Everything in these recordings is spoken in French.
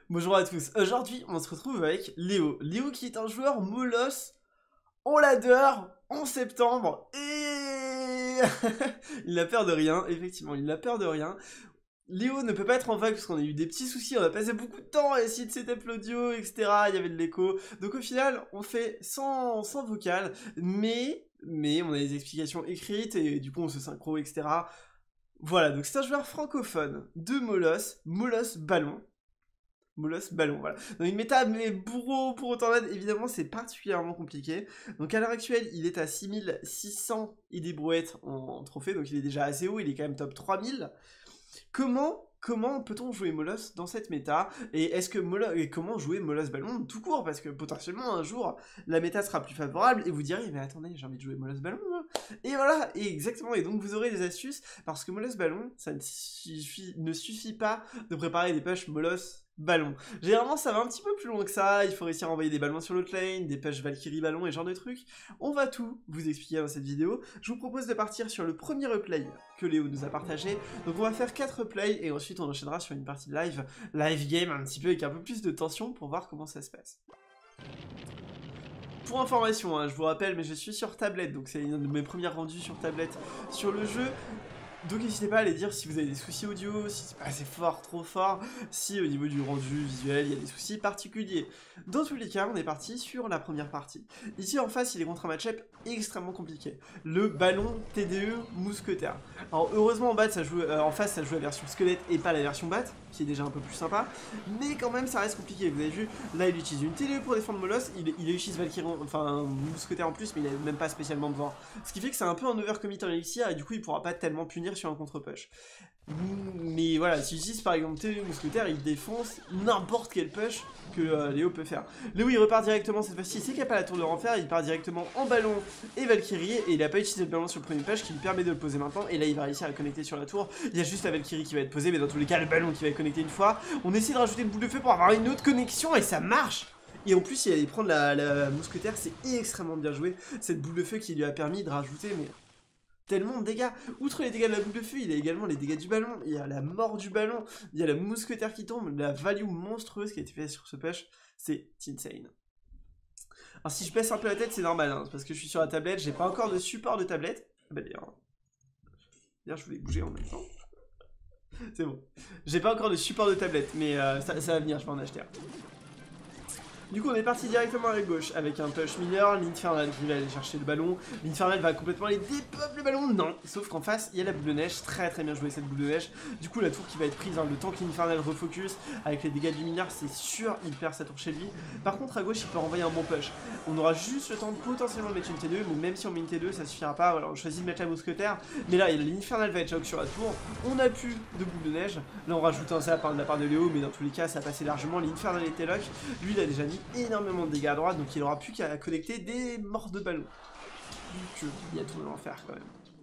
Bonjour à tous, aujourd'hui on se retrouve avec Léo. Léo qui est un joueur molosses, on l'adore, en septembre, et... il n'a peur de rien, effectivement, il n'a peur de rien. Léo ne peut pas être en vague parce qu'on a eu des petits soucis, on a passé beaucoup de temps à essayer de setup l'audio, etc. Il y avait de l'écho. Donc au final, on fait sans vocal, mais on a des explications écrites et du coup on se synchro, etc. Voilà, donc c'est un joueur francophone de Moloss, Moloss Ballon. Moloss Ballon, voilà. Dans une méta, mais bourreau pour autant d'aide, évidemment, c'est particulièrement compliqué. Donc à l'heure actuelle, il est à 6600 ID brouettes en trophée, donc il est déjà assez haut, il est quand même top 3000. Comment peut-on jouer Moloss dans cette méta? Et est-ce que comment jouer Moloss Ballon tout court? Parce que potentiellement un jour la méta sera plus favorable et vous direz mais attendez, j'ai envie de jouer Moloss Ballon. Hein. Et voilà, et exactement, et donc vous aurez des astuces parce que Moloss Ballon, ça ne suffit pas de préparer des pushs Moloss Ballon. Généralement ça va un petit peu plus loin que ça, il faut réussir à envoyer des ballons sur l'autre lane, des pushs Valkyrie Ballon et ce genre de trucs. On va tout vous expliquer dans cette vidéo. Je vous propose de partir sur le premier replay que Léo nous a partagé. Donc on va faire 4 replays et ensuite on enchaînera sur une partie live game un petit peu avec un peu plus de tension pour voir comment ça se passe. Pour information, hein, je vous rappelle, mais je suis sur tablette, donc c'est une de mes premières rendues sur tablette sur le jeu. Donc n'hésitez pas à aller dire si vous avez des soucis audio, si c'est pas assez fort, trop fort, si au niveau du rendu visuel il y a des soucis particuliers. Dans tous les cas, on est parti sur la première partie. Ici en face, il est contre un match-up extrêmement compliqué. Le ballon TDE mousquetaire. Alors heureusement en face ça joue la version squelette et pas la version bat, qui est déjà un peu plus sympa, mais quand même ça reste compliqué. Vous avez vu, là il utilise une TDE pour défendre Moloss, il utilise Valkyrie, enfin un mousquetaire en plus, mais il est même pas spécialement devant. Ce qui fait que c'est un peu un overcommit en élixir et du coup il pourra pas tellement punir sur un contre-push. Mais voilà, s'il utilise par exemple TDE mousquetaire, il défonce n'importe quel push que Léo peut faire. Léo il repart directement cette fois-ci, c'est qu'il n'y a pas la tour de renfer, il part directement en ballon et Valkyrie, et il n'a pas utilisé le ballon sur le premier push qui lui permet de le poser maintenant, et là il va réussir à le connecter sur la tour. Il y a juste la Valkyrie qui va être posée, mais dans tous les cas le ballon qui va être connecté une fois. On essaie de rajouter une boule de feu pour avoir une autre connexion et ça marche. Et en plus il allait prendre la mousquetaire, c'est extrêmement bien joué, cette boule de feu qui lui a permis de rajouter mais tellement de dégâts. Outre les dégâts de la boule de feu, il y a également les dégâts du ballon, il y a la mort du ballon, il y a la mousquetaire qui tombe, la value monstrueuse qui a été faite sur ce push, c'est insane. Alors si je baisse un peu la tête, c'est normal, hein, parce que je suis sur la tablette, j'ai pas encore de support de tablette. Bah d'ailleurs, je voulais bouger en même temps. C'est bon. J'ai pas encore de support de tablette, mais ça va venir, je vais en acheter un. Du coup on est parti directement à la gauche avec un push mineur, l'Infernal qui va aller chercher le ballon, l'Infernal va complètement aller dépeuple le ballon, non, sauf qu'en face il y a la boule de neige, très bien joué cette boule de neige, du coup la tour qui va être prise, hein, le temps que l'Infernal refocus, avec les dégâts du mineur c'est sûr il perd sa tour chez lui, par contre à gauche il peut renvoyer un bon push, on aura juste le temps de potentiellement mettre une T2, mais même si on met une T2 ça suffira pas, alors on choisit de mettre la mousquetaire, mais là l'Infernal va être choc sur la tour, on a plus de boule de neige, là on rajoute un zap de la part de Léo, mais dans tous les cas ça passait largement, l'Infernal était lock, lui il a déjà mis énormément de dégâts à droite, donc il aura plus qu'à connecter des morts de ballon. Donc il y a tout à en faire quand même.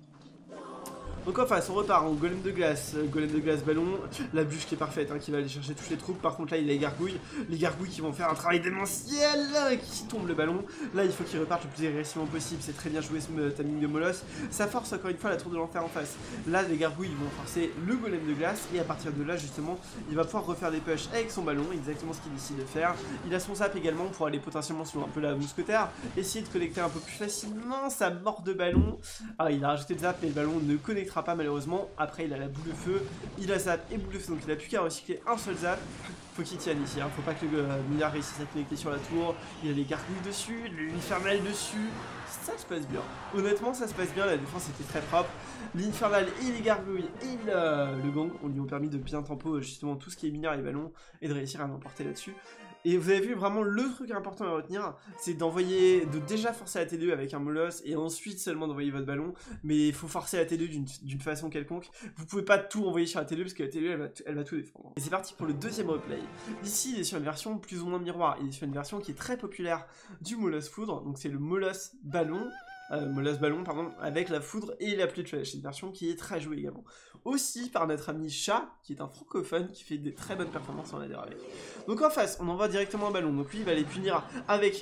Donc en face, on repart en golem de glace ballon, la bûche qui est parfaite, hein, qui va aller chercher toutes les troupes. Par contre là il a les gargouilles qui vont faire un travail démentiel, qui tombe le ballon. Là il faut qu'il reparte le plus agressivement possible, c'est très bien joué ce timing de Moloss. Ça force encore une fois la tour de l'enfer en face. Là les gargouilles vont forcer le golem de glace, et à partir de là justement, il va pouvoir refaire des pushs avec son ballon, exactement ce qu'il décide de faire. Il a son zap également pour aller potentiellement sur un peu la mousquetaire, essayer de connecter un peu plus facilement sa mort de ballon. Ah il a rajouté le zap mais le ballon ne connectera pas malheureusement. Après il a la boule de feu, il a zap et boule de feu, donc il a plus qu'à recycler un seul zap. Faut qu'il tienne ici, hein. Faut pas que le mineur réussisse à connecter sur la tour. Il a les gargouilles dessus, l'infernal dessus. Ça se passe bien. Honnêtement ça se passe bien, la défense était très propre. L'infernal et les gargouilles et le gang on lui ont permis de bien tempo justement tout ce qui est mineur et ballon et de réussir à l'emporter là-dessus. Et vous avez vu vraiment le truc important à retenir, c'est de déjà forcer la T2 avec un Moloss et ensuite seulement d'envoyer votre ballon, mais il faut forcer la T2 d'une façon quelconque. Vous pouvez pas tout envoyer sur la T2 parce que la T2 elle va tout défendre. Et c'est parti pour le deuxième replay. Ici il est sur une version plus ou moins miroir, il est sur une version qui est très populaire du Moloss Foudre, donc c'est le Moloss Ballon. Moloss Ballon, pardon, avec la foudre et la pluie de flèche. C'est une version qui est très jouée également. Aussi par notre ami Chat, qui est un francophone, qui fait des très bonnes performances en ADR avec. Donc en face, on envoie directement un ballon. Donc lui, il va les punir avec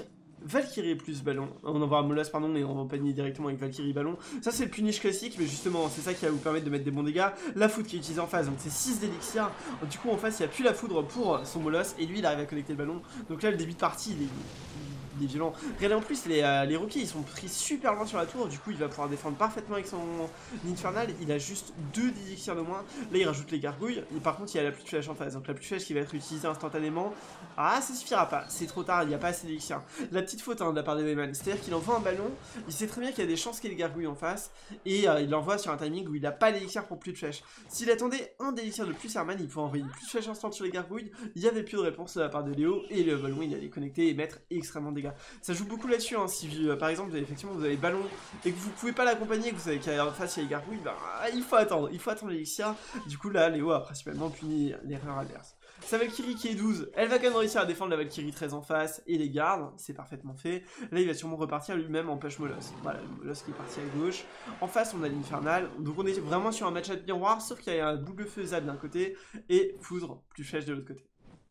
Valkyrie plus ballon. On envoie un Molosse, pardon, et on va panier directement avec Valkyrie ballon. Ça, c'est le punish classique, mais justement, c'est ça qui va vous permettre de mettre des bons dégâts. La foudre qui est utilisée en face, donc c'est 6 d'élixir. Du coup, en face, il n'y a plus la foudre pour son Molosse, et lui, il arrive à connecter le ballon. Donc là, le début de partie, il est violent. Regardez en plus, les rookies ils sont pris super loin sur la tour, du coup il va pouvoir défendre parfaitement avec son infernal. Il a juste 2 d'élixirs de moins. Là il rajoute les gargouilles, et par contre il y a la pluie de flèche en face, donc la pluie de flèche qui va être utilisée instantanément. Ah, ça suffira pas, c'est trop tard, il n'y a pas assez d'élixirs. La petite faute de la part de Wayman, c'est-à-dire qu'il envoie un ballon, il sait très bien qu'il y a des chances qu'il y ait des gargouilles en face, et il l'envoie sur un timing où il n'a pas l'élixir pour plus de flèche. S'il attendait un d'élixir de plus, Herman il pouvait envoyer une plus de flèche instant sur les gargouilles, il n'y avait plus de réponse de la part de Léo, et le ballon il allait connecter et mettre extrêmement de dégâts. Ça joue beaucoup là-dessus, hein. Si par exemple effectivement vous avez ballon et que vous pouvez pas l'accompagner, que vous savez qu'en face il y a les gargouilles, bah, il faut attendre l'élixir. Du coup là Léo a principalement puni l'erreur adverse. Sa Valkyrie qui est 12, elle va quand même réussir à défendre la Valkyrie 13 en face et les gardes, c'est parfaitement fait. Là il va sûrement repartir lui-même en push Molosse. Voilà, le Molosse qui est parti à gauche. En face on a l'Infernal, donc on est vraiment sur un match-up miroir, sauf qu'il y a un boucle faisable d'un côté et foudre plus flèche de l'autre côté.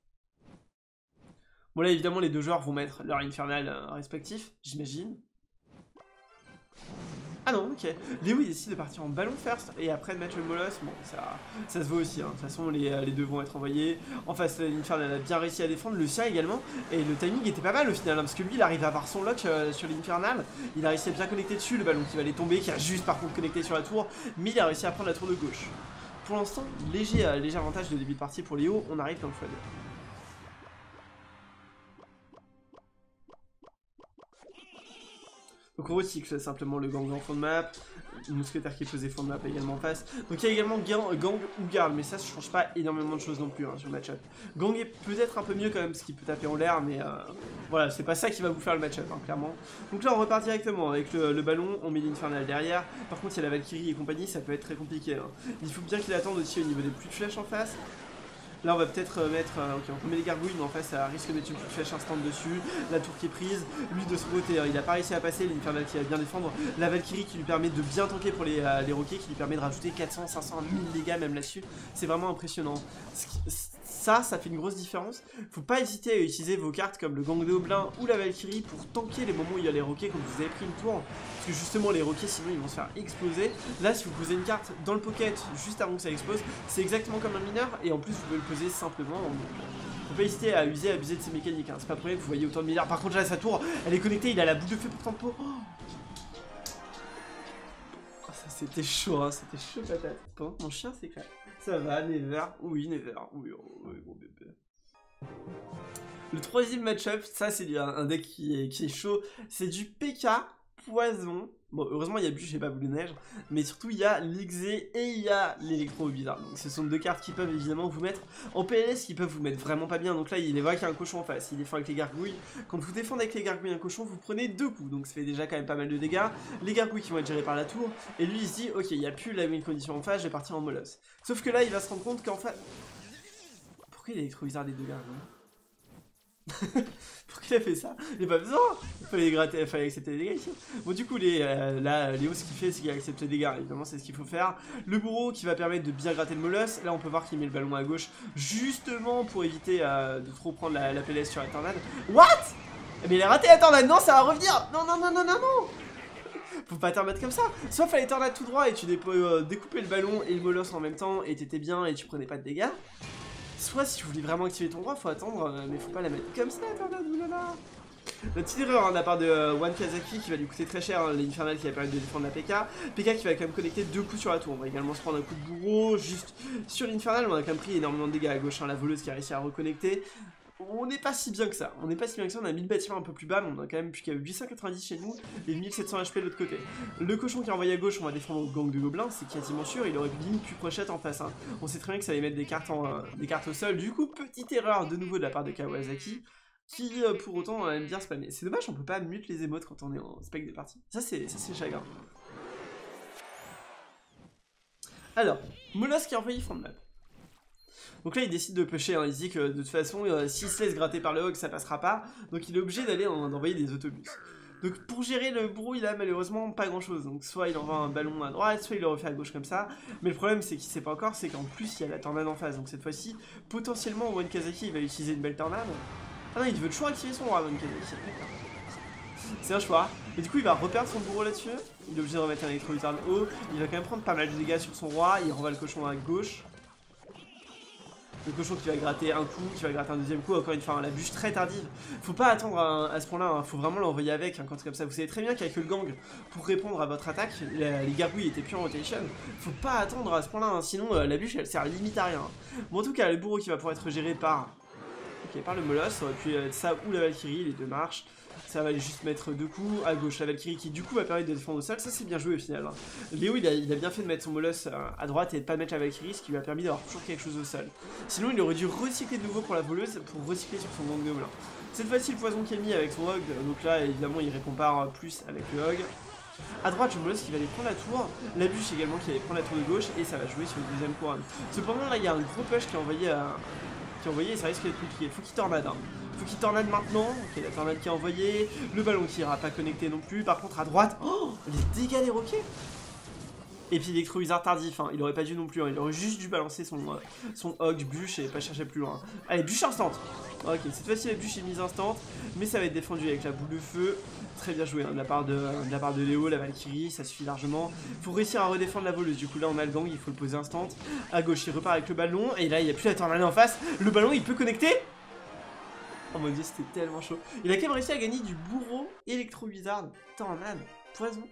Bon là évidemment les deux joueurs vont mettre leur infernal respectif, j'imagine. Ah non, ok. Léo il décide de partir en ballon first et après de mettre le Molosse. Bon, ça se voit aussi, hein. De toute façon les deux vont être envoyés. En face l'infernal a bien réussi à défendre, le sien également. Et le timing était pas mal au final, hein, parce que lui il arrive à avoir son lock sur l'infernal. Il a réussi à bien connecter dessus, le ballon qui va aller tomber, qui a juste par contre connecté sur la tour. Mais il a réussi à prendre la tour de gauche. Pour l'instant, léger avantage de début de partie pour Léo, on arrive dans le x2. Donc on recycle simplement le gang en fond de map, le mousquetaire qui est posé fond de map également en face. Donc il y a également gang ou garde, mais ça ne change pas énormément de choses non plus, hein, sur le match-up. Gang est peut-être un peu mieux quand même, parce qu'il peut taper en l'air, mais voilà, c'est pas ça qui va vous faire le match-up, hein, clairement. Donc là on repart directement avec le ballon, on met l'infernal derrière. Par contre il y a la Valkyrie et compagnie, ça peut être très compliqué, hein. Il faut bien qu'il attende aussi au niveau des pluies de flèches en face. Là on va peut-être mettre, ok on peut mettre les gargouilles mais en fait ça risque de mettre une flèche instant dessus, la tour qui est prise, lui de son côté il a pas réussi à passer, l'infernal qui va bien défendre, la Valkyrie qui lui permet de bien tanker pour les roquets, qui lui permet de rajouter 400, 500, 1000 dégâts même là-dessus, c'est vraiment impressionnant. Ça fait une grosse différence. Faut pas hésiter à utiliser vos cartes comme le gang de Oblin ou la Valkyrie pour tanker les moments où il y a les roquets quand vous avez pris une tour. Parce que justement les roquets sinon ils vont se faire exploser. Là si vous posez une carte dans le pocket juste avant que ça explose, c'est exactement comme un mineur et en plus vous pouvez le poser simplement. Faut pas hésiter à abuser de ces mécaniques, hein. C'est pas pour rien que vous voyez autant de mineurs. Par contre là sa tour elle est connectée, il a la boule de feu pour tempo. Ça c'était chaud, hein, c'était chaud patate. Bon, mon chien s'éclate. Ça va, Never, oui, Never, oui, gros bébé. Le troisième match-up, ça c'est un deck qui est chaud, c'est du PK Poison. Bon, heureusement il y a bûche et pas boule de neige, mais surtout il y a l'Ixé et il y a l'électro bizarre. Donc ce sont deux cartes qui peuvent évidemment vous mettre en PLS, qui peuvent vous mettre vraiment pas bien. Donc là il voit qu'il y a un cochon en face, il défend avec les gargouilles. Quand vous défendez avec les gargouilles un cochon, vous prenez 2 coups, donc ça fait déjà quand même pas mal de dégâts. Les gargouilles qui vont être gérées par la tour, et lui il se dit ok il n'y a plus la même condition en face, je vais partir en Molosse. Sauf que là il va se rendre compte qu'en fait... Pourquoi il électro bizarre des deux gargouilles? Pourquoi il a fait ça? Il n'y a pas besoin. Il fallait accepter les dégâts ici. Bon du coup là Léo ce qu'il fait c'est qu'il accepte les dégâts. Évidemment c'est ce qu'il faut faire. Le bourreau qui va permettre de bien gratter le Molosse. Là on peut voir qu'il met le ballon à gauche justement pour éviter de trop prendre la PLS sur la tornade. What? Mais il a raté la tornade. Non ça va revenir. Non. Faut pas t'en mettre comme ça. Soit fallait tornade tout droit et tu découper le ballon et le Molosse en même temps et t'étais bien et tu prenais pas de dégâts. Soit si tu voulais vraiment activer ton droit, faut attendre, mais faut pas la mettre comme ça, tornade, oulala. La petite erreur de la part de One Kazaki qui va lui coûter très cher, hein, l'infernal qui va permettre de défendre la PK. PK qui va quand même connecter 2 coups sur la tour. On va également se prendre un coup de bourreau juste sur l'infernal. On a quand même pris énormément de dégâts à gauche, hein, la voleuse qui a réussi à reconnecter. On n'est pas si bien que ça, on a mis le bâtiment un peu plus bas, mais on a quand même plus qu'à 890 chez nous et 1700 HP de l'autre côté. Le cochon qui est envoyé à gauche, on va défendre au gang de gobelins, c'est quasiment sûr, il aurait limite pu crochette en face, hein. On sait très bien que ça allait mettre des cartes au sol, du coup petite erreur de nouveau de la part de Kawasaki, qui pour autant aime bien spammer. C'est dommage, on peut pas mute les émotes quand on est en spec des parties, ça c'est chagrin. Alors, Molosse qui est envoyé front de map. Donc là il décide de pêcher, hein. Il dit que de toute façon s'il se laisse gratter par le hog ça passera pas, donc il est obligé d'aller envoyer des autobus. Donc pour gérer le bourreau il a malheureusement pas grand chose, donc soit il envoie un ballon à droite, soit il le refait à gauche comme ça, mais le problème c'est qu'il sait pas encore, c'est qu'en plus il y a la tornade en face, donc cette fois-ci potentiellement One Kazaki il va utiliser une belle tornade. Ah non il veut toujours activer son roi One Kazaki, C'est un choix. Et du coup, il va reperdre son bourreau là-dessus. Il est obligé de remettre un électro-wizard haut. Il va quand même prendre pas mal de dégâts sur son roi. Il renvoie le cochon à gauche. Le cochon qui va gratter un coup, qui va gratter un deuxième coup, encore une fois, la bûche très tardive. Faut pas attendre à ce point-là, hein. Faut vraiment l'envoyer avec quand c'est comme ça. Vous savez très bien qu'il n'y a que le gang pour répondre à votre attaque. Les gargouilles étaient plus en rotation. Faut pas attendre à ce point-là, hein. Sinon la bûche elle sert limite à rien. Bon, en tout cas, le bourreau qui va pouvoir être géré par le molosse, ça aurait pu être ça ou la Valkyrie, les deux marches. Ça va aller juste mettre deux coups à gauche, la Valkyrie qui du coup va permettre de défendre au sol, ça c'est bien joué au final. Léo il a bien fait de mettre son molosse à droite et de pas mettre la Valkyrie, ce qui lui a permis d'avoir toujours quelque chose au sol. Sinon il aurait dû recycler de nouveau pour la voleuse, pour recycler sur son gang de moulin. Cette fois-ci le poison qui est mis avec son hog, donc là évidemment il répond pas plus avec le hog. À droite, le molosse qui va aller prendre la tour, la bûche également qui va aller prendre la tour de gauche et ça va jouer sur le deuxième couronne. Cependant là il y a un gros push qui est envoyé et ça risque d'être compliqué. Faut qu'il tornade. Faut qu'il tornade maintenant. Ok, la tornade qui est envoyée. Le ballon qui ira pas connecté non plus. Par contre, à droite, oh, les dégâts des roquets. Et puis l'électro-wizard tardif, hein. Il aurait pas dû non plus. Hein. Il aurait juste dû balancer son hog bûche et pas chercher plus loin. Allez, bûche instant. Ok, cette fois-ci la bûche est mise instant. Mais ça va être défendu avec la boule de feu. Très bien joué hein, de la part de Léo, la Valkyrie, ça suffit largement. Faut réussir à redéfendre la voleuse. Du coup là on a le gang, il faut le poser instant. À gauche il repart avec le ballon. Et là il n'y a plus la tornade en face. Le ballon il peut connecter. Oh mon dieu, c'était tellement chaud. Il a quand même réussi à gagner du bourreau, électro-wizard, tornade, poison.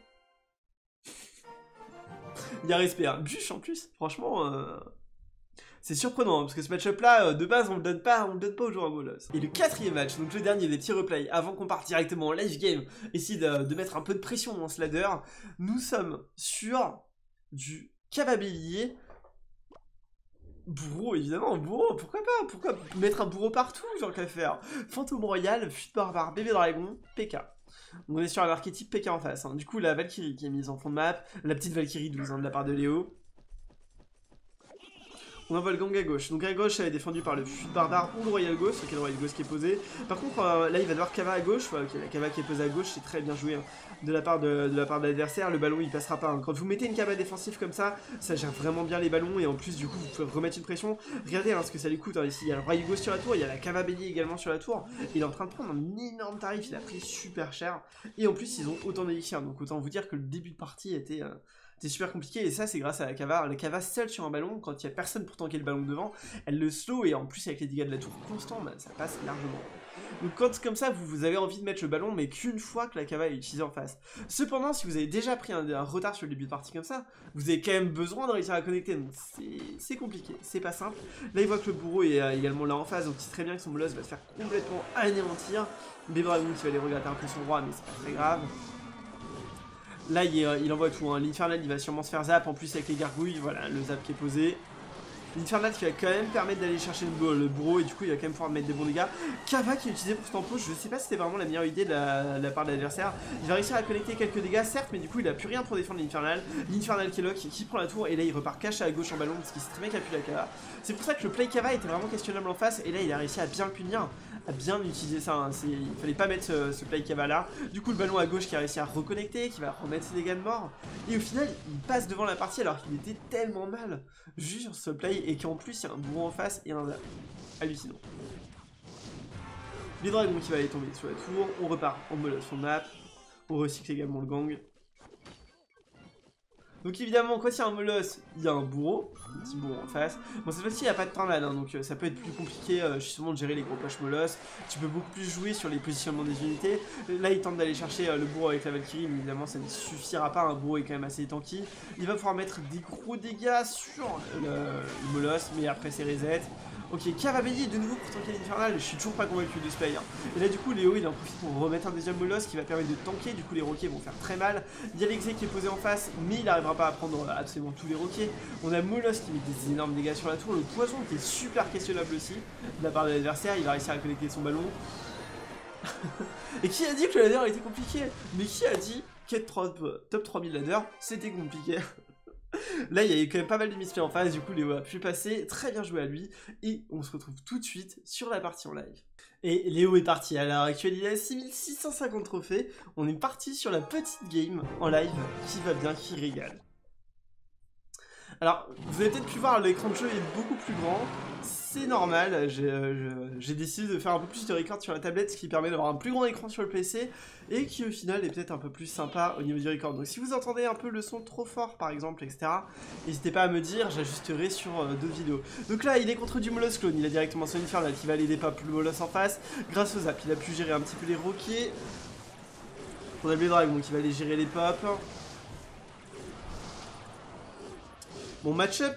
Il y a respect, hein. Bûche en plus, franchement, c'est surprenant, hein, parce que ce match-up là, de base, on le donne pas au joueur à molosse. Et le quatrième match, donc le dernier des petits replays, avant qu'on parte directement en live game, essayer de mettre un peu de pression dans ce ladder, nous sommes sur du cavabellier. Bourreau, évidemment, bourreau, pourquoi pas? Pourquoi mettre un bourreau partout, tant qu'à faire? Fantôme royal, fuite barbare, bébé dragon, PK. On est sur un archétype PK en face. Hein. Du coup, la Valkyrie qui est mise en fond de map, la petite Valkyrie 12 hein, de la part de Léo. On envoie le gang à gauche. Donc à gauche, elle est défendue par le fuite barbare ou le royal ghost. Ok, le royal ghost qui est posé. Par contre, là, il va devoir Kava à gauche. Ouais, ok, la Kava qui est posée à gauche, c'est très bien joué hein, de la part de l'adversaire. Le ballon, il passera pas. Hein. Quand vous mettez une Kava défensive comme ça gère vraiment bien les ballons. Et en plus, du coup, vous pouvez remettre une pression. Regardez hein, ce que ça lui coûte. Hein. Ici, il y a le royal ghost sur la tour. Il y a la Kava bélier également sur la tour. Il est en train de prendre un énorme tarif. Il a pris super cher. Et en plus, ils ont autant d'élixir. Donc autant vous dire que le début de partie était... C'est super compliqué et ça c'est grâce à la Kava. La Kava seule sur un ballon, quand il n'y a personne pour tanker le ballon devant, elle le slow et en plus avec les dégâts de la tour constants, bah, ça passe largement. Donc quand comme ça vous avez envie de mettre le ballon mais qu'une fois que la Kava est utilisée en face. Cependant si vous avez déjà pris un retard sur le début de partie comme ça, vous avez quand même besoin de réussir à connecter. Donc c'est compliqué, c'est pas simple. Là il voit que le bourreau est également là en face, donc il sait très bien que son molosse va se faire complètement anéantir. Bébé dragon qui va aller regratter un peu son roi mais c'est pas très grave. Là, il envoie tout. Hein. L'Infernal, il va sûrement se faire zap. En plus, avec les gargouilles, voilà, le zap qui est posé. L'Infernal qui va quand même permettre d'aller chercher le bourreau. Et du coup, il va quand même pouvoir mettre des bons dégâts. Kava qui est utilisé pour ce tempo. Je sais pas si c'était vraiment la meilleure idée de la part de l'adversaire. Il va réussir à connecter quelques dégâts, certes, mais du coup, il a plus rien pour défendre l'Infernal. L'Infernal qui est lock, qui prend la tour. Et là, il repart caché à gauche en ballon parce qu'il sait très bien qu'il a plus la Kava. C'est pour ça que le play Kava était vraiment questionnable en face. Et là, il a réussi à bien le punir. À bien utiliser ça, hein. Il fallait pas mettre ce play Kava là. Du coup le ballon à gauche qui a réussi à reconnecter, qui va remettre ses dégâts de mort. Et au final il passe devant la partie alors qu'il était tellement mal juste sur ce play et qu'en plus il y a un bourreau en face et un zap. Hallucinant. Les dragons qui va aller tomber sur la tour, on repart en mode son map, on recycle également le gang. Donc évidemment, quand il y a un molosse, il y a un bourreau, un petit bourreau en face. Bon, cette fois-ci, il n'y a pas de tornade, hein, donc ça peut être plus compliqué justement de gérer les gros push molosses. Tu peux beaucoup plus jouer sur les positionnements des unités. Là, il tente d'aller chercher le bourreau avec la Valkyrie, mais évidemment, ça ne suffira pas. Un bourreau est quand même assez tanky. Il va pouvoir mettre des gros dégâts sur le molosse, mais après, c'est reset. Ok, Cavabelli de nouveau pour tanker l'Infernal, je suis toujours pas convaincu de ce play. Hein. Et là du coup Léo il en profite pour remettre un deuxième molosse qui va permettre de tanker, du coup les roquets vont faire très mal. Il y a l'exé qui est posé en face, mais il n'arrivera pas à prendre absolument tous les roquets. On a Molosse qui met des énormes dégâts sur la tour, le poison qui est super questionnable aussi de la part de l'adversaire, il va réussir à connecter son ballon. Et qui a dit que le ladder était compliqué? Mais qui a dit qu'être top 3000 ladder c'était compliqué? Là, il y a eu quand même pas mal de misplays en face, du coup, Léo a pu passer, très bien joué à lui, et on se retrouve tout de suite sur la partie en live. Et Léo est parti, à l'heure actuelle, il a 6650 trophées, on est parti sur la petite game en live, qui va bien, qui régale. Alors, vous avez peut-être pu voir, l'écran de jeu est beaucoup plus grand, c'est normal, j'ai décidé de faire un peu plus de record sur la tablette, ce qui permet d'avoir un plus grand écran sur le PC, et qui au final est peut-être un peu plus sympa au niveau du record. Donc si vous entendez un peu le son trop fort par exemple, etc., n'hésitez pas à me dire, j'ajusterai sur d'autres vidéos. Donc là il est contre du Moloss clone, il a directement son Infernal qui va aller des pas plus Moloss en face, grâce aux zap, il a pu gérer un petit peu les roquets. On a le Dragon qui va aller gérer les pops. Bon, match-up,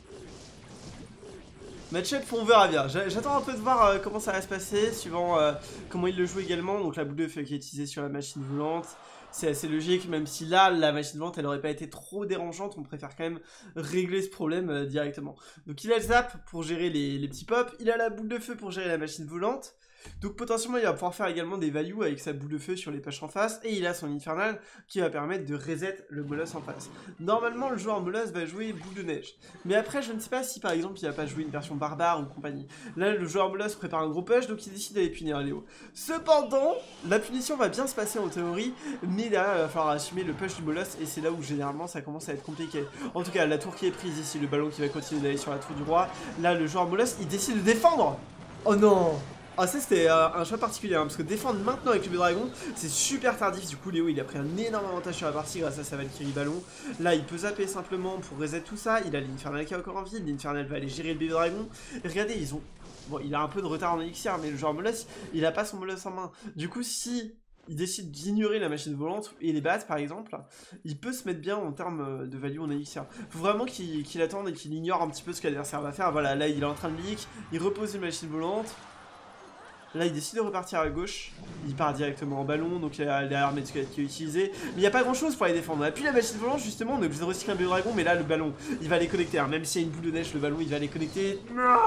on verra bien. J'attends un peu de voir comment ça va se passer, suivant comment il le joue également. Donc la boule de feu qui est utilisée sur la machine volante, c'est assez logique, même si là, la machine volante, elle aurait pas été trop dérangeante. On préfère quand même régler ce problème directement. Donc il a le zap pour gérer les petits pops, il a la boule de feu pour gérer la machine volante. Donc potentiellement il va pouvoir faire également des values avec sa boule de feu sur les pushs en face, et il a son Infernal qui va permettre de reset le Moloss en face. Normalement le joueur Moloss va jouer boule de neige, mais après je ne sais pas si par exemple il va pas jouer une version barbare ou compagnie. Là le joueur Moloss prépare un gros push, donc il décide d'aller punir Léo. Cependant la punition va bien se passer en théorie, mais là il va falloir assumer le push du Moloss, et c'est là où généralement ça commence à être compliqué. En tout cas la tour qui est prise ici, le ballon qui va continuer d'aller sur la tour du roi. Là le joueur Moloss il décide de défendre. Oh non! Ah ça c'était un choix particulier, hein, parce que défendre maintenant avec le Dragon, c'est super tardif. Du coup Léo il a pris un énorme avantage sur la partie grâce à sa Valkyrie ballon. Là il peut zapper simplement pour reset tout ça. Il a l'Infernal qui est encore en vie, l'Infernal va aller gérer le Dragon. Et regardez, ils ont... Bon, il a un peu de retard en élixir, mais le joueur Moloss, il a pas son Moloss en main. Du coup si il décide d'ignorer la machine volante et les bases par exemple, il peut se mettre bien en termes de value en élixir. Faut vraiment qu'il attende et qu'il ignore un petit peu ce que l'adversaire va faire. Voilà, là il est en train de leak, il repose une machine volante. Là, il décide de repartir à gauche. Il part directement en ballon, donc il y a l'armée de squelette qui est utilisée. Mais il n'y a pas grand chose pour les défendre. Et puis la machine volante, justement, on est obligé de recycler un Dragon, mais là, le ballon, il va les connecter. Hein. Même s'il y a une boule de neige, le ballon, il va les connecter.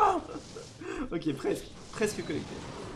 Ok, presque connecté.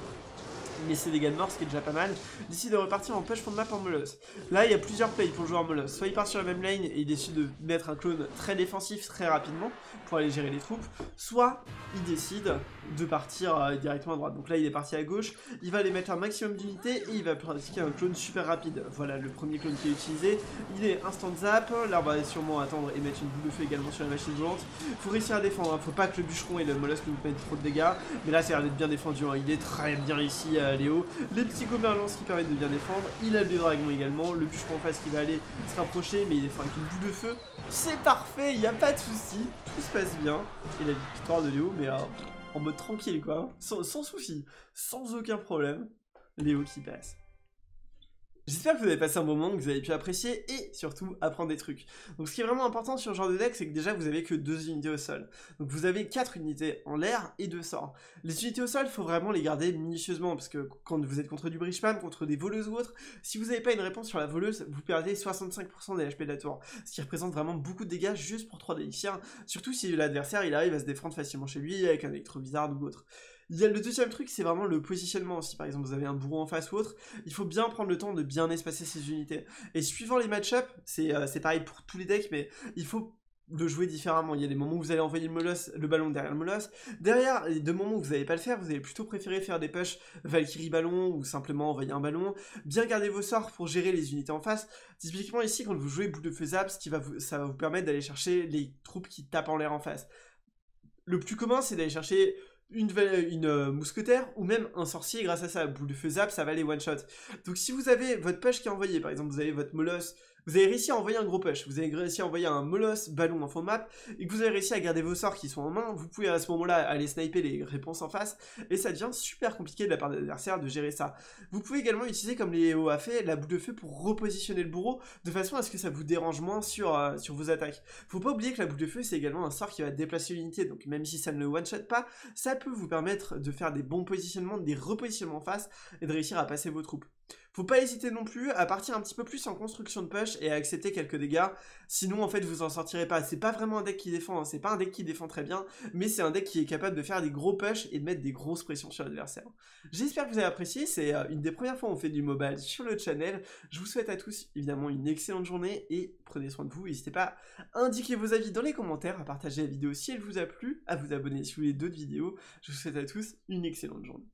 Mais c'est des dégâts de mort, ce qui est déjà pas mal. Décide de repartir en push fond de map en Moloss. Là, il y a plusieurs plays pour le joueur Moloss. Soit il part sur la même lane et il décide de mettre un clone très défensif très rapidement pour aller gérer les troupes. Soit il décide de partir directement à droite. Donc là, il est parti à gauche. Il va aller mettre un maximum d'unités et il va pratiquer un clone super rapide. Voilà le premier clone qui est utilisé. Il est instant zap. Là, on va sûrement attendre et mettre une boule de feu également sur la machine volante. Faut réussir à défendre. Hein. Faut pas que le bûcheron et le Moloss nous mettent trop de dégâts. Mais là, ça a l'air d'être bien défendu. Hein. Il est très bien ici. Léo, les petits goberlances qui permettent de bien défendre, il a le dragon également, le bûcheron en face qui va aller se rapprocher, mais il est fait avec une boule de feu, c'est parfait, il n'y a pas de souci, tout se passe bien, et la victoire de Léo, mais en mode tranquille quoi, sans souci, sans aucun problème, Léo qui passe. J'espère que vous avez passé un bon moment, que vous avez pu apprécier et surtout apprendre des trucs. Donc ce qui est vraiment important sur ce genre de deck, c'est que déjà vous avez que 2 unités au sol. Donc vous avez 4 unités en l'air et 2 sorts. Les unités au sol, il faut vraiment les garder minutieusement, parce que quand vous êtes contre du bridgeman, contre des voleuses ou autres, si vous n'avez pas une réponse sur la voleuse, vous perdez 65% des HP de la tour. Ce qui représente vraiment beaucoup de dégâts juste pour 3 d'élixir, surtout si l'adversaire il arrive à se défendre facilement chez lui avec un électro-bizarre ou autre. Il y a le deuxième truc, c'est vraiment le positionnement. Si par exemple vous avez un bourreau en face ou autre, il faut bien prendre le temps de bien espacer ses unités. Et suivant les match-up, c'est pareil pour tous les decks, mais il faut le jouer différemment. Il y a des moments où vous allez envoyer le ballon derrière le Moloss. Derrière, les 2 moments où vous n'allez pas le faire, vous allez plutôt préférer faire des push Valkyrie ballon ou simplement envoyer un ballon. Bien garder vos sorts pour gérer les unités en face. Typiquement ici, quand vous jouez boule de feu zap, ça va vous permettre d'aller chercher les troupes qui tapent en l'air en face. Le plus commun, c'est d'aller chercher une mousquetaire ou même un sorcier. Grâce à ça, boule de feu zap, ça va les one shot. Donc si vous avez votre push qui est envoyé, par exemple vous avez votre Moloss, vous avez réussi à envoyer un gros push, vous avez réussi à envoyer un Moloss ballon en fond de map, et que vous avez réussi à garder vos sorts qui sont en main, vous pouvez à ce moment-là aller sniper les réponses en face, et ça devient super compliqué de la part de l'adversaire de gérer ça. Vous pouvez également utiliser, comme Léo a fait, la boule de feu pour repositionner le bourreau, de façon à ce que ça vous dérange moins sur vos attaques. Faut pas oublier que la boule de feu, c'est également un sort qui va déplacer l'unité, donc même si ça ne le one-shot pas, ça peut vous permettre de faire des bons positionnements, des repositionnements en face, et de réussir à passer vos troupes. Faut pas hésiter non plus à partir un petit peu plus en construction de push et à accepter quelques dégâts, sinon en fait vous en sortirez pas. C'est pas vraiment un deck qui défend, hein. C'est pas un deck qui défend très bien, mais c'est un deck qui est capable de faire des gros push et de mettre des grosses pressions sur l'adversaire. J'espère que vous avez apprécié, c'est une des premières fois où on fait du mobile sur le channel. Je vous souhaite à tous évidemment une excellente journée et prenez soin de vous. N'hésitez pas à indiquer vos avis dans les commentaires, à partager la vidéo si elle vous a plu, à vous abonner si vous voulez d'autres vidéos. Je vous souhaite à tous une excellente journée.